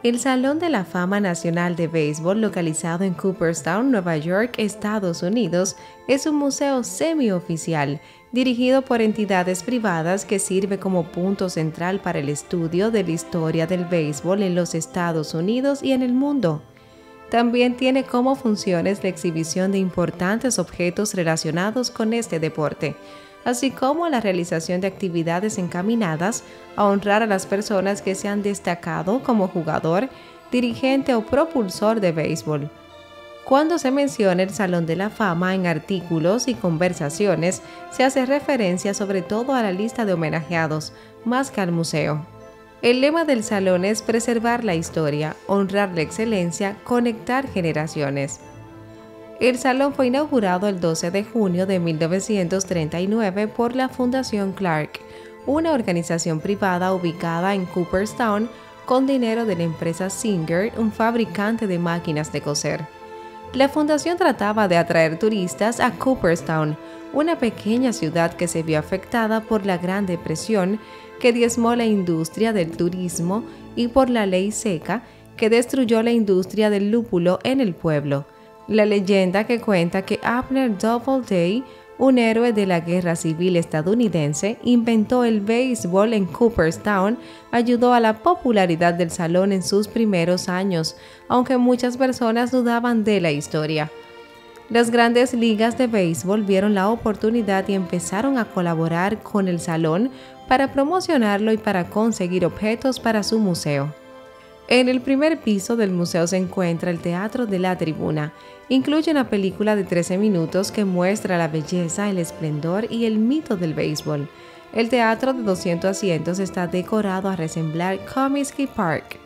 El Salón de la Fama Nacional de Béisbol, localizado en Cooperstown, Nueva York, Estados Unidos, es un museo semioficial dirigido por entidades privadas que sirve como punto central para el estudio de la historia del béisbol en los Estados Unidos y en el mundo. También tiene como funciones la exhibición de importantes objetos relacionados con este deporte, así como la realización de actividades encaminadas a honrar a las personas que se han destacado como jugador, dirigente o propulsor de béisbol. Cuando se menciona el Salón de la Fama en artículos y conversaciones, se hace referencia sobre todo a la lista de homenajeados, más que al museo. El lema del salón es preservar la historia, honrar la excelencia, conectar generaciones. El salón fue inaugurado el 12 de junio de 1939 por la Fundación Clark, una organización privada ubicada en Cooperstown con dinero de la empresa Singer, un fabricante de máquinas de coser. La fundación trataba de atraer turistas a Cooperstown, una pequeña ciudad que se vio afectada por la Gran Depresión que diezmó la industria del turismo y por la ley seca que destruyó la industria del lúpulo en el pueblo. La leyenda que cuenta que Abner Doubleday, un héroe de la Guerra Civil estadounidense, inventó el béisbol en Cooperstown, ayudó a la popularidad del salón en sus primeros años, aunque muchas personas dudaban de la historia. Las grandes ligas de béisbol vieron la oportunidad y empezaron a colaborar con el salón para promocionarlo y para conseguir objetos para su museo. En el primer piso del museo se encuentra el Teatro de la Tribuna. Incluye una película de 13 minutos que muestra la belleza, el esplendor y el mito del béisbol. El teatro de 200 asientos está decorado a resemblar Comiskey Park.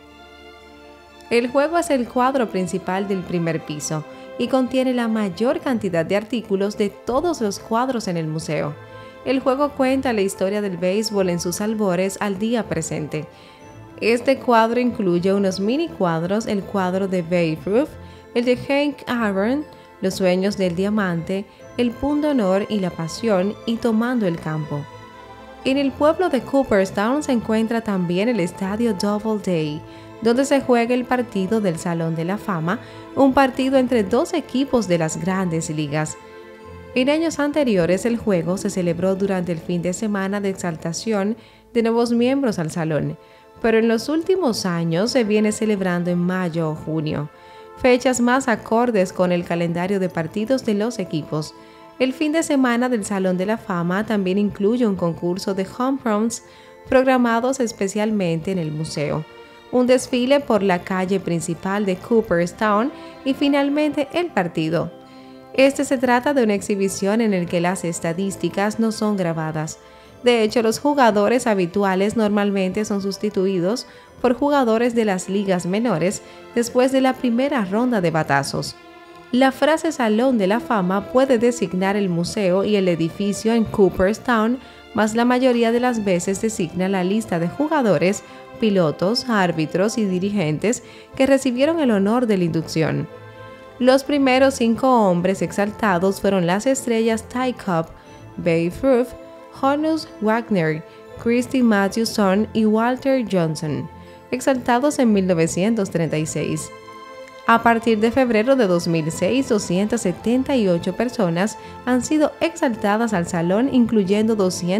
El juego es el cuadro principal del primer piso y contiene la mayor cantidad de artículos de todos los cuadros en el museo. El juego cuenta la historia del béisbol en sus albores al día presente. Este cuadro incluye unos mini cuadros, el cuadro de Babe Ruth, el de Hank Aaron, los sueños del diamante, el pundonor y la pasión y tomando el campo. En el pueblo de Cooperstown se encuentra también el estadio Doubleday, donde se juega el partido del Salón de la Fama, un partido entre dos equipos de las grandes ligas. En años anteriores el juego se celebró durante el fin de semana de exaltación de nuevos miembros al salón, pero en los últimos años se viene celebrando en mayo o junio, fechas más acordes con el calendario de partidos de los equipos. El fin de semana del Salón de la Fama también incluye un concurso de home runs programados especialmente en el museo, un desfile por la calle principal de Cooperstown y finalmente el partido. Se trata de una exhibición en la que las estadísticas no son grabadas. De hecho, los jugadores habituales normalmente son sustituidos por jugadores de las ligas menores después de la primera ronda de batazos. La frase Salón de la Fama puede designar el museo y el edificio en Cooperstown, mas la mayoría de las veces designa la lista de jugadores, pilotos, árbitros y dirigentes que recibieron el honor de la inducción. Los primeros 5 hombres exaltados fueron las estrellas Ty Cobb, Babe Ruth, Honus Wagner, Christy Mathewson y Walter Johnson, exaltados en 1936. A partir de febrero de 2006, 278 personas han sido exaltadas al salón, incluyendo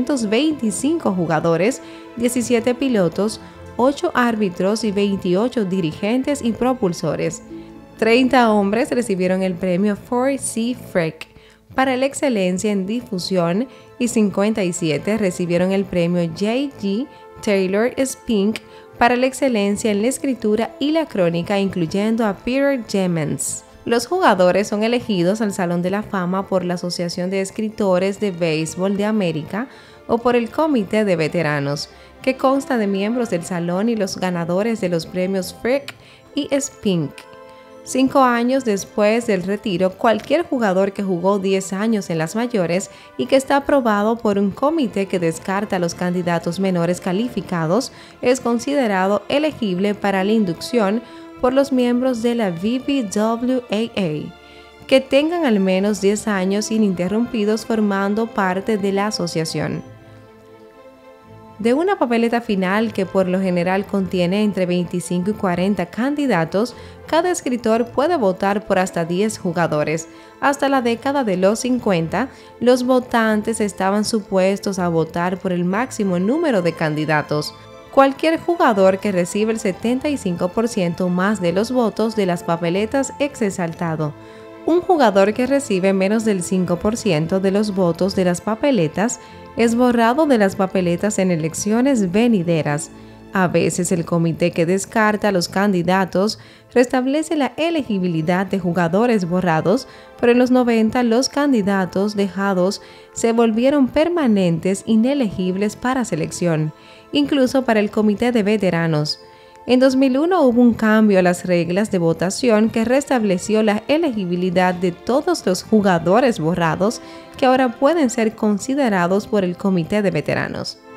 225 jugadores, 17 pilotos, 8 árbitros y 28 dirigentes y propulsores. 30 hombres recibieron el premio Ford C. Frick para la excelencia en difusión y 57 recibieron el premio J.G. Taylor Spink para la excelencia en la escritura y la crónica, incluyendo a Peter Jemens. Los jugadores son elegidos al Salón de la Fama por la Asociación de Escritores de Béisbol de América o por el Comité de Veteranos, que consta de miembros del salón y los ganadores de los premios Frick y Spink. 5 años después del retiro, cualquier jugador que jugó 10 años en las mayores y que está aprobado por un comité que descarta a los candidatos menores calificados es considerado elegible para la inducción por los miembros de la BBWAA, que tengan al menos 10 años ininterrumpidos formando parte de la asociación. De una papeleta final que por lo general contiene entre 25 y 40 candidatos, cada escritor puede votar por hasta 10 jugadores. Hasta la década de los 50, los votantes estaban supuestos a votar por el máximo número de candidatos. Cualquier jugador que reciba el 75% más de los votos de las papeletas es exaltado. Un jugador que recibe menos del 5% de los votos de las papeletas es borrado de las papeletas en elecciones venideras. A veces el comité que descarta a los candidatos restablece la elegibilidad de jugadores borrados, pero en los 90 los candidatos dejados se volvieron permanentes inelegibles para selección, incluso para el comité de veteranos. En 2001 hubo un cambio a las reglas de votación que restableció la elegibilidad de todos los jugadores borrados que ahora pueden ser considerados por el comité de veteranos.